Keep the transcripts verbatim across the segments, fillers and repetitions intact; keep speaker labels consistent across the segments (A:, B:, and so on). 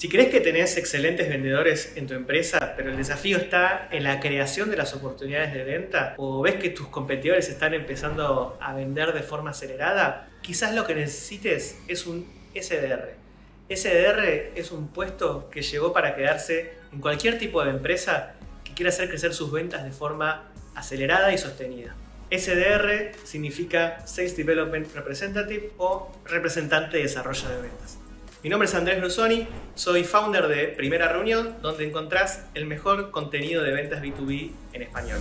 A: Si crees que tenés excelentes vendedores en tu empresa, pero el desafío está en la creación de las oportunidades de venta, o ves que tus competidores están empezando a vender de forma acelerada, quizás lo que necesites es un S D R. S D R es un puesto que llegó para quedarse en cualquier tipo de empresa que quiera hacer crecer sus ventas de forma acelerada y sostenida. S D R significa Sales Development Representative o representante de desarrollo de ventas. Mi nombre es Andrés Brusoni, soy founder de Primera Reunión, donde encontrás el mejor contenido de ventas B dos B en español.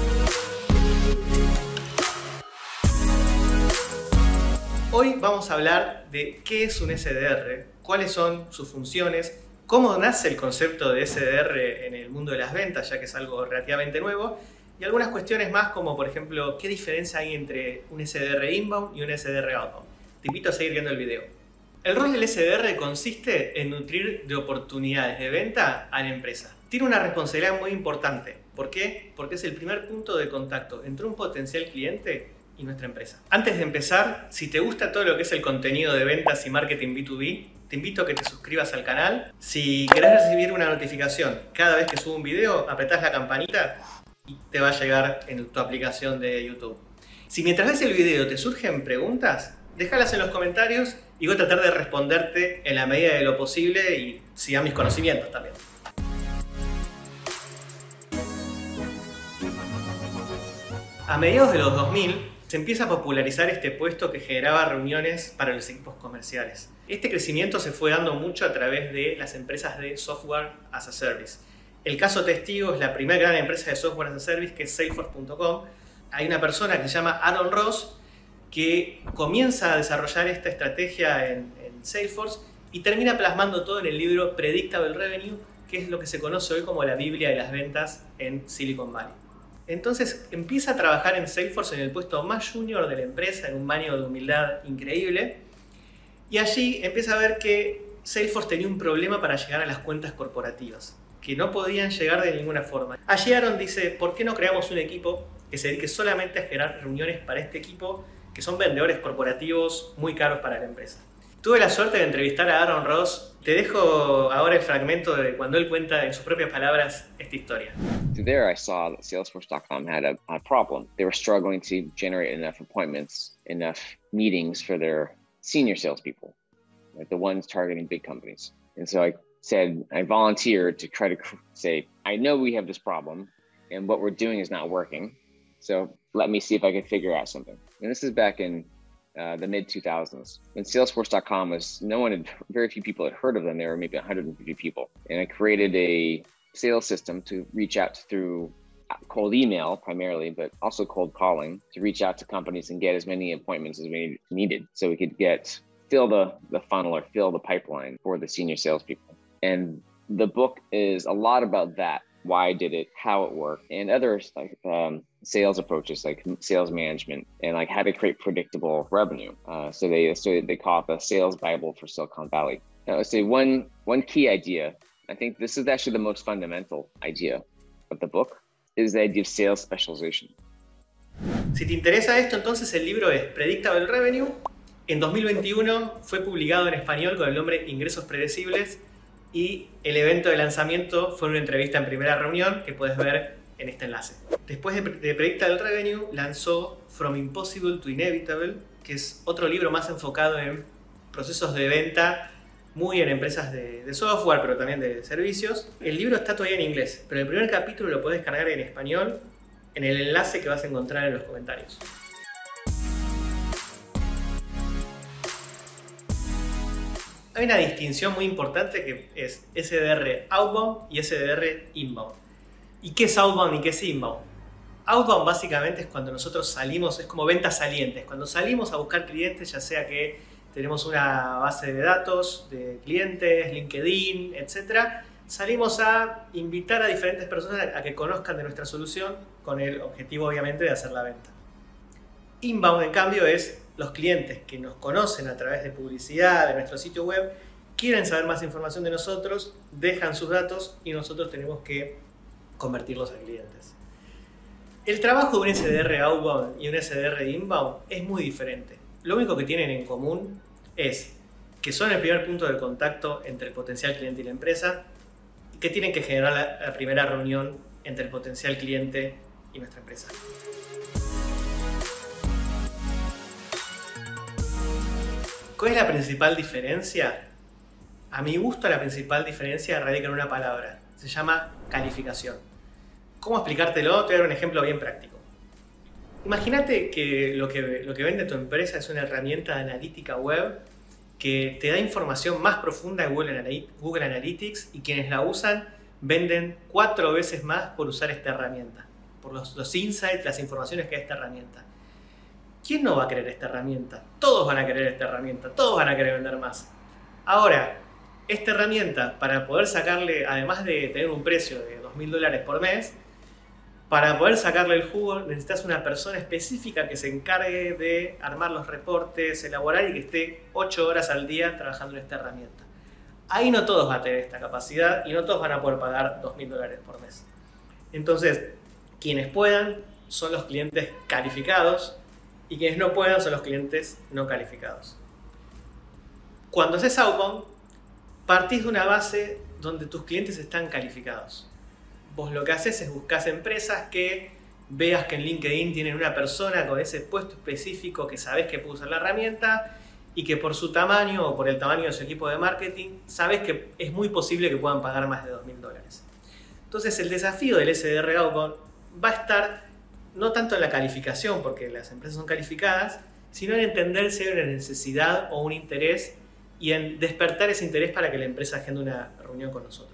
A: Hoy vamos a hablar de qué es un S D R, cuáles son sus funciones, cómo nace el concepto de S D R en el mundo de las ventas, ya que es algo relativamente nuevo, y algunas cuestiones más como, por ejemplo, qué diferencia hay entre un S D R inbound y un S D R outbound. Te invito a seguir viendo el video. El rol del S D R consiste en nutrir de oportunidades de venta a la empresa. Tiene una responsabilidad muy importante. ¿Por qué? Porque es el primer punto de contacto entre un potencial cliente y nuestra empresa. Antes de empezar, si te gusta todo lo que es el contenido de ventas y marketing B dos B, te invito a que te suscribas al canal. Si querés recibir una notificación cada vez que subo un video, apretás la campanita y te va a llegar en tu aplicación de YouTube. Si mientras ves el video te surgen preguntas, déjalas en los comentarios y voy a tratar de responderte en la medida de lo posible y sigan mis conocimientos también. A mediados de los dos mil se empieza a popularizar este puesto que generaba reuniones para los equipos comerciales. Este crecimiento se fue dando mucho a través de las empresas de Software as a Service. El caso testigo es la primera gran empresa de Software as a Service, que es Salesforce punto com. Hay una persona que se llama Aaron Ross que comienza a desarrollar esta estrategia en, en Salesforce y termina plasmando todo en el libro Predictable Revenue, que es lo que se conoce hoy como la Biblia de las ventas en Silicon Valley. Entonces empieza a trabajar en Salesforce en el puesto más junior de la empresa, en un baño de humildad increíble, y allí empieza a ver que Salesforce tenía un problema para llegar a las cuentas corporativas, que no podían llegar de ninguna forma. Allí Aaron dice, ¿por qué no creamos un equipo que se dedique solamente a generar reuniones para este equipo, que son vendedores corporativos muy caros para la empresa? Tuve la suerte de entrevistar a Aaron Ross. Te dejo ahora el fragmento de cuando él cuenta en sus propias palabras esta historia.
B: There I saw that Salesforce dot com had a, a problem. They were struggling to generate enough appointments, enough meetings for their senior salespeople, like the ones targeting big companies. And so I said, I volunteered to try to say, I know we have this problem and what we're doing is not working. So let me see if I can figure out something. And this is back in uh, the mid two thousands. When Salesforce dot com was, no one had, very few people had heard of them. There were maybe one hundred fifty people. And I created a sales system to reach out through cold email primarily, but also cold calling to reach out to companies and get as many appointments as we needed. So we could get, fill the, the funnel or fill the pipeline for the senior salespeople. And the book is a lot about that. Why I did it, how it worked, and other like um, sales approaches like sales management and like how to create predictable revenue. Uh, so they so they call it the sales Bible for Silicon Valley. Now, let's say one one key idea. I think this is actually the most fundamental idea of the book is the idea of sales specialization.
A: Si te interesa esto, entonces el libro es Predictable Revenue. En dos mil veintiuno fue publicado en español con el nombre Ingresos Predecibles. Y el evento de lanzamiento fue una entrevista en Primera Reunión que puedes ver en este enlace. Después de, de Predictable Revenue lanzó From Impossible to Inevitable, que es otro libro más enfocado en procesos de venta, muy en empresas de, de software, pero también de servicios. El libro está todavía en inglés, pero el primer capítulo lo puedes descargar en español en el enlace que vas a encontrar en los comentarios. Hay una distinción muy importante que es S D R outbound y S D R inbound. ¿Y qué es outbound y qué es inbound? Outbound básicamente es cuando nosotros salimos, es como ventas salientes. Cuando salimos a buscar clientes, ya sea que tenemos una base de datos de clientes, LinkedIn, etcétera, salimos a invitar a diferentes personas a que conozcan de nuestra solución con el objetivo obviamente de hacer la venta. Inbound en cambio es los clientes que nos conocen a través de publicidad de nuestro sitio web, quieren saber más información de nosotros, dejan sus datos y nosotros tenemos que convertirlos a clientes. El trabajo de un S D R outbound y un S D R inbound es muy diferente. Lo único que tienen en común es que son el primer punto de contacto entre el potencial cliente y la empresa, y que tienen que generar la, la primera reunión entre el potencial cliente y nuestra empresa. ¿Cuál es la principal diferencia? A mi gusto, la principal diferencia radica en una palabra. Se llama calificación. ¿Cómo explicártelo? Te voy a dar un ejemplo bien práctico. Imagínate que lo, que lo que vende tu empresa es una herramienta de analítica web que te da información más profunda de Google, Google Analytics, y quienes la usan venden cuatro veces más por usar esta herramienta, por los, los insights, las informaciones que da esta herramienta. ¿Quién no va a querer esta herramienta? Todos van a querer esta herramienta, todos van a querer vender más. Ahora, esta herramienta, para poder sacarle, además de tener un precio de dos mil dólares por mes, para poder sacarle el jugo necesitas una persona específica que se encargue de armar los reportes, elaborar y que esté ocho horas al día trabajando en esta herramienta. Ahí no todos van a tener esta capacidad y no todos van a poder pagar dos mil dólares por mes. Entonces, quienes puedan son los clientes calificados y quienes no puedan son los clientes no calificados. Cuando haces outbound, partís de una base donde tus clientes están calificados. Vos lo que haces es buscar empresas que veas que en LinkedIn tienen una persona con ese puesto específico que sabés que puede usar la herramienta y que por su tamaño o por el tamaño de su equipo de marketing sabés que es muy posible que puedan pagar más de dos mil dólares. Entonces el desafío del S D R Outbound va a estar no tanto en la calificación, porque las empresas son calificadas, sino en entender si hay una necesidad o un interés y en despertar ese interés para que la empresa agende una reunión con nosotros.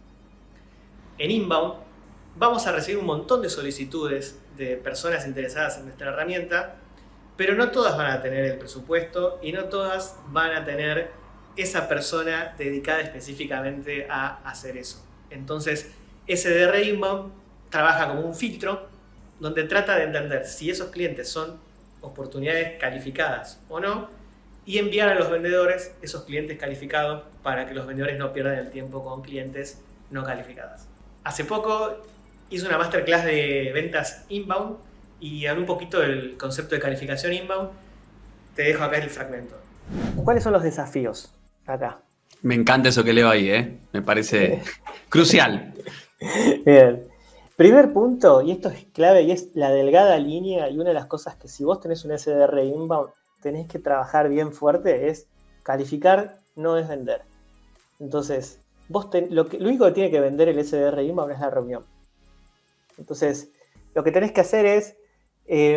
A: En Inbound vamos a recibir un montón de solicitudes de personas interesadas en nuestra herramienta, pero no todas van a tener el presupuesto y no todas van a tener esa persona dedicada específicamente a hacer eso. Entonces, S D R Inbound trabaja como un filtro donde trata de entender si esos clientes son oportunidades calificadas o no y enviar a los vendedores esos clientes calificados para que los vendedores no pierdan el tiempo con clientes no calificados. Hace poco hice una masterclass de ventas inbound y hablé un poquito del concepto de calificación inbound. Te dejo acá el fragmento. ¿Cuáles son los desafíos acá?
C: Me encanta eso que leo ahí, ¿eh? Me parece crucial.
A: Bien. Primer punto, y esto es clave, y es la delgada línea, y una de las cosas que si vos tenés un S D R inbound tenés que trabajar bien fuerte, es calificar, no es vender. Entonces, vos ten, lo, que, lo único que tiene que vender el S D R inbound es la reunión. Entonces, lo que tenés que hacer es eh,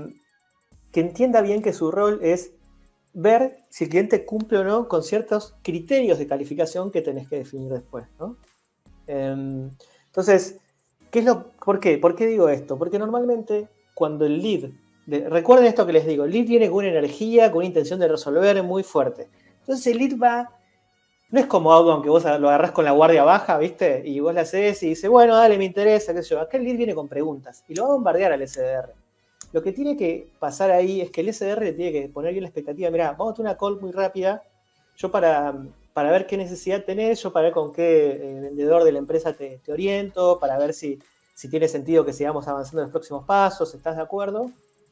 A: que entienda bien que su rol es ver si el cliente cumple o no con ciertos criterios de calificación que tenés que definir después, ¿no? Eh, entonces, ¿qué es lo, ¿por qué? ¿Por qué digo esto? Porque normalmente cuando el lead, de, recuerden esto que les digo, el lead viene con una energía, con una intención de resolver muy fuerte. Entonces el lead va, no es como outbound que vos lo agarrás con la guardia baja, ¿viste? Y vos le haces y dice, bueno, dale, me interesa, qué sé yo. Acá el lead viene con preguntas y lo va a bombardear al S D R. Lo que tiene que pasar ahí es que el S D R le tiene que poner bien la expectativa. Mirá, vamos a tener una call muy rápida, yo para... para ver qué necesidad tenés, yo para ver con qué eh, vendedor de la empresa te, te oriento, para ver si, si tiene sentido que sigamos avanzando en los próximos pasos, ¿estás de acuerdo?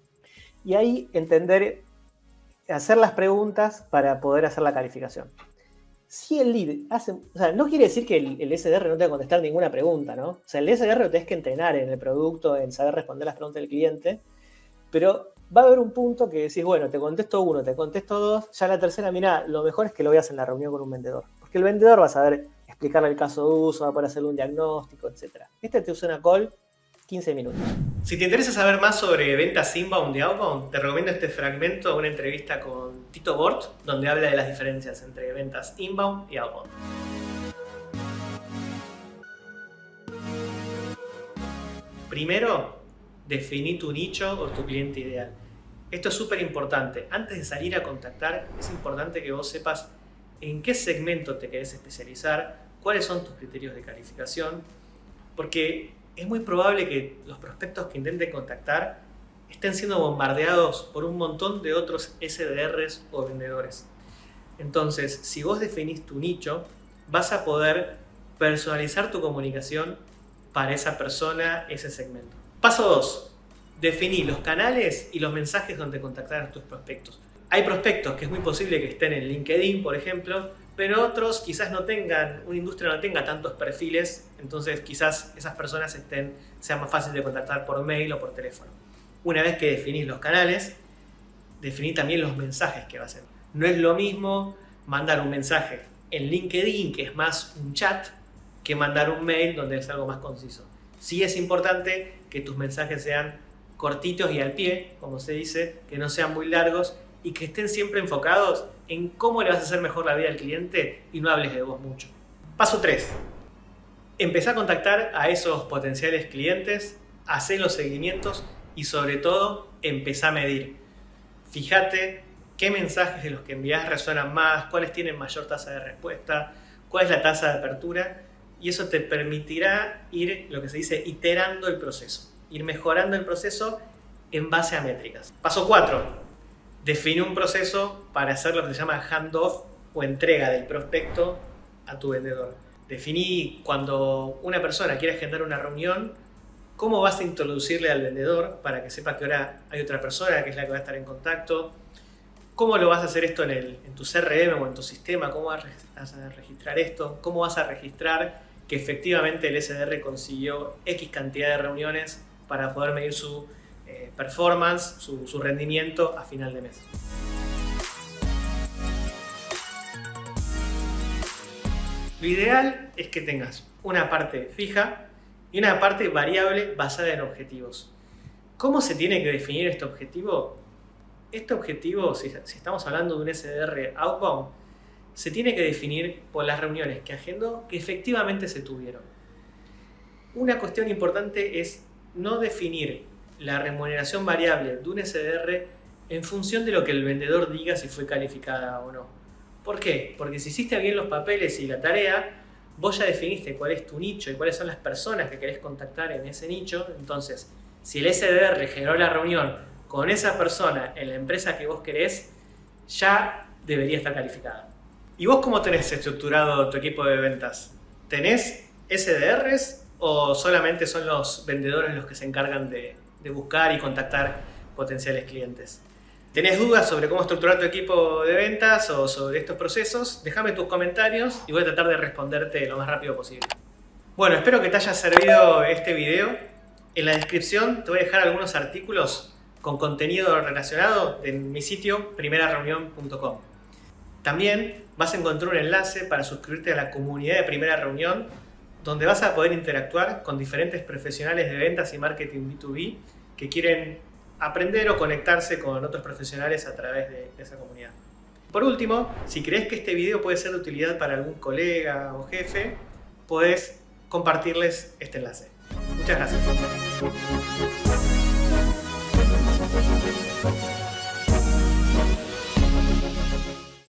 A: Y ahí entender, hacer las preguntas para poder hacer la calificación. Si el lead hace, o sea, no quiere decir que el, el S D R no te va a contestar ninguna pregunta, ¿no? O sea, el S D R lo tenés que entrenar en el producto, en saber responder las preguntas del cliente, pero va a haber un punto que decís, bueno, te contesto uno, te contesto dos, ya la tercera, mirá, lo mejor es que lo veas en la reunión con un vendedor. Porque el vendedor va a saber explicarle el caso de uso, va a poder hacerle un diagnóstico, etcétera. Este te usa una call quince minutos. Si te interesa saber más sobre ventas inbound y outbound, te recomiendo este fragmento de una entrevista con Tito Bort, donde habla de las diferencias entre ventas inbound y outbound. Primero, definí tu nicho o tu cliente ideal. Esto es súper importante. Antes de salir a contactar, es importante que vos sepas en qué segmento te querés especializar, cuáles son tus criterios de calificación, porque es muy probable que los prospectos que intenten contactar estén siendo bombardeados por un montón de otros S D Rs o vendedores. Entonces, si vos definís tu nicho, vas a poder personalizar tu comunicación para esa persona, ese segmento. Paso dos. Definí los canales y los mensajes donde contactar a tus prospectos. Hay prospectos que es muy posible que estén en LinkedIn, por ejemplo, pero otros quizás no tengan, una industria no tenga tantos perfiles, entonces quizás esas personas estén, sea más fácil de contactar por mail o por teléfono. Una vez que definís los canales, definí también los mensajes que va a hacer. No es lo mismo mandar un mensaje en LinkedIn, que es más un chat, que mandar un mail donde es algo más conciso. Sí es importante que tus mensajes sean cortitos y al pie, como se dice, que no sean muy largos y que estén siempre enfocados en cómo le vas a hacer mejor la vida al cliente y no hables de vos mucho. Paso tres. Empezá a contactar a esos potenciales clientes, hacé los seguimientos y sobre todo empezá a medir. Fíjate qué mensajes de los que envías resuenan más, cuáles tienen mayor tasa de respuesta, cuál es la tasa de apertura, y eso te permitirá ir, lo que se dice, iterando el proceso, ir mejorando el proceso en base a métricas. Paso cuatro. Define un proceso para hacer lo que se llama handoff o entrega del prospecto a tu vendedor. Definí cuando una persona quiere agendar una reunión, cómo vas a introducirle al vendedor para que sepa que ahora hay otra persona que es la que va a estar en contacto. ¿Cómo lo vas a hacer esto en, el, en tu C R M o en tu sistema? ¿Cómo vas a registrar esto? ¿Cómo vas a registrar que efectivamente el S D R consiguió X cantidad de reuniones para poder medir su eh, performance, su, su rendimiento a final de mes? Lo ideal es que tengas una parte fija y una parte variable basada en objetivos. ¿Cómo se tiene que definir este objetivo? Este objetivo, si, si estamos hablando de un S D R outbound, se tiene que definir por las reuniones que agendó que efectivamente se tuvieron. Una cuestión importante es no definir la remuneración variable de un S D R en función de lo que el vendedor diga si fue calificada o no. ¿Por qué? Porque si hiciste bien los papeles y la tarea, vos ya definiste cuál es tu nicho y cuáles son las personas que querés contactar en ese nicho. Entonces, si el S D R generó la reunión con esa persona en la empresa que vos querés, ya debería estar calificada. ¿Y vos cómo tenés estructurado tu equipo de ventas? ¿Tenés S D Rs o solamente son los vendedores los que se encargan de, de buscar y contactar potenciales clientes? ¿Tenés dudas sobre cómo estructurar tu equipo de ventas o sobre estos procesos? Déjame tus comentarios y voy a tratar de responderte lo más rápido posible. Bueno, espero que te haya servido este video. En la descripción te voy a dejar algunos artículos con contenido relacionado en mi sitio primera reunión punto com. También vas a encontrar un enlace para suscribirte a la comunidad de Primera Reunión, donde vas a poder interactuar con diferentes profesionales de ventas y marketing B dos B que quieren aprender o conectarse con otros profesionales a través de esa comunidad. Por último, si crees que este video puede ser de utilidad para algún colega o jefe, puedes compartirles este enlace. Muchas gracias.